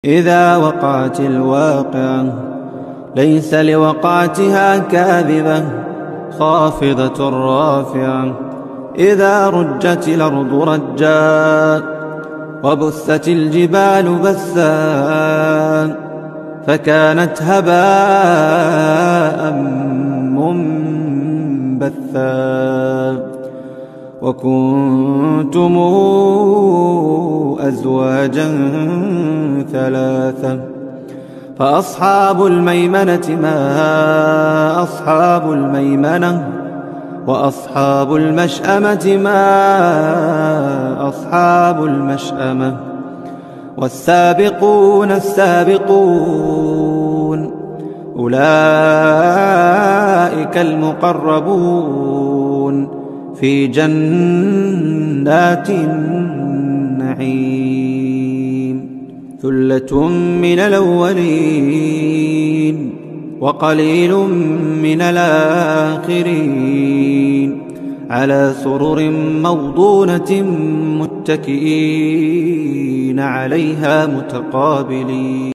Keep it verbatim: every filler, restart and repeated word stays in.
إذا وقعت الواقعة ليس لوقعتها كاذبة خافضة رافعة. إذا رجت الأرض رجا وبثت الجبال بثا فكانت هباء منبثا. وكنتم أزواجا ثلاثة فأصحاب الميمنة ما أصحاب الميمنة وأصحاب المشأمة ما أصحاب المشأمة. والسابقون السابقون أولئك المقربون في جنات النعيم. ثلة من الأولين وقليل من الآخرين على سرر موضونة متكئين عليها متقابلين.